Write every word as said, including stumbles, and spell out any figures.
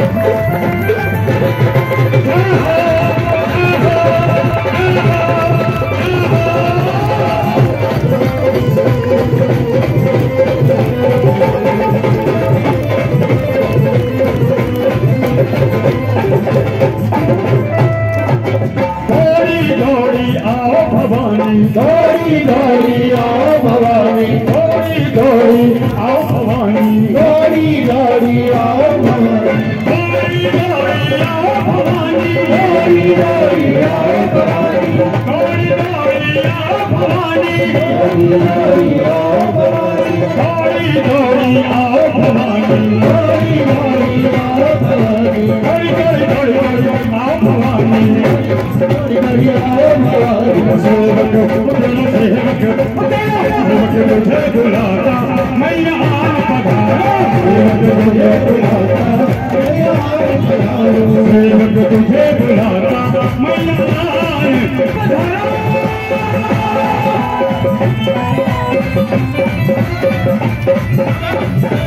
दौड़ी दौड़ी आओ भवानी, दौड़ी दौड़ी आओ भवानी, दौड़ी दौड़ी आओ भवानी, दौड़ी दौड़ी आओ भवानी, दौड़ी दौड़ी आओ भवानी, दौड़ी दौड़ी आओ भवानी, दौड़ी दौड़ी आओ भवानी, दौड़ी दौड़ी आओ भवानी, दौड़ी दौड़ी आओ भवानी, दौड़ी दौड़ी दौड़ी आओ भवानी, दौड़ी दौड़ी आओ भवानी। सेवक मुझे बुलाता मैया पधारो, सेवक मुझे बुलाता मैया पधारो, सेवक तुझे बुलाता मैया पधारो।